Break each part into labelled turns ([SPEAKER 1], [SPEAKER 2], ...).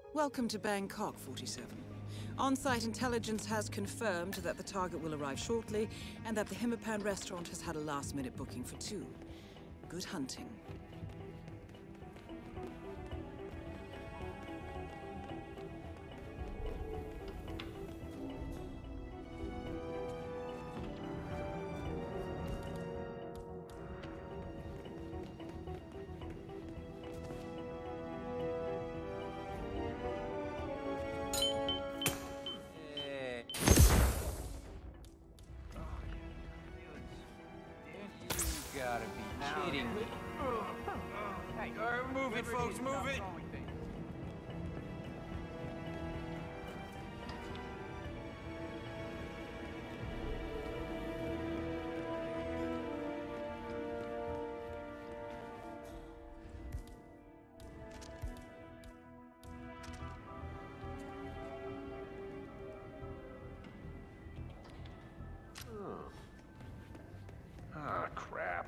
[SPEAKER 1] Welcome to Bangkok, 47. On-site intelligence has confirmed that the target will arrive shortly, and that the Himmapan restaurant has had a last-minute booking for 2. Good hunting.
[SPEAKER 2] Gotta be kidding me. Hey,
[SPEAKER 3] move it, folks, move it! Ah, crap.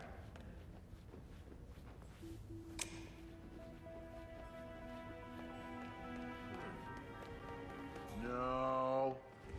[SPEAKER 3] No.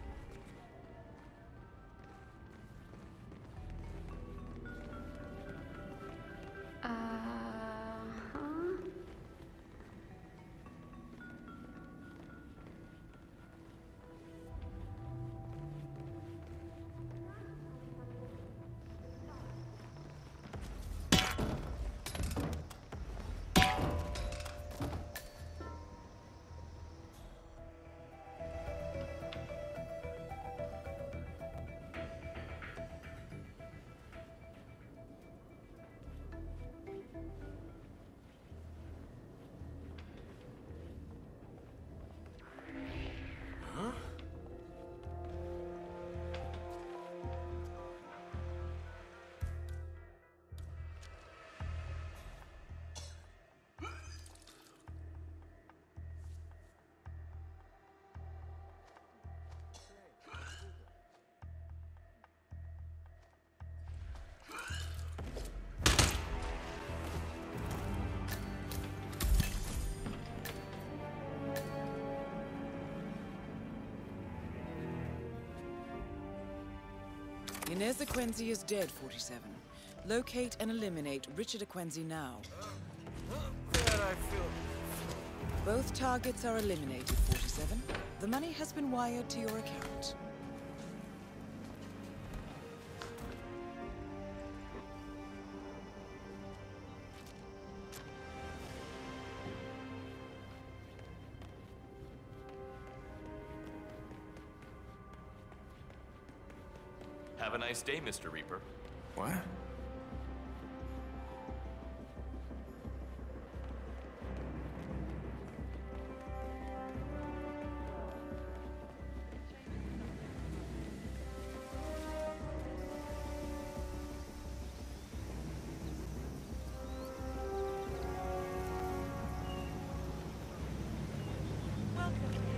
[SPEAKER 1] Inez Akwenzi is dead, 47. Locate and eliminate Richard Akwenzi now.
[SPEAKER 3] That I feel.
[SPEAKER 1] Both targets are eliminated, 47. The money has been wired to your account.
[SPEAKER 4] Have a nice day, Mr. Reaper.
[SPEAKER 3] What?
[SPEAKER 5] Welcome.